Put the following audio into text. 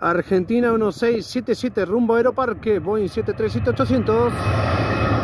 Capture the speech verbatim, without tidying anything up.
Argentina uno seis siete siete rumbo a Aeroparque, Boeing siete tres siete ochocientos.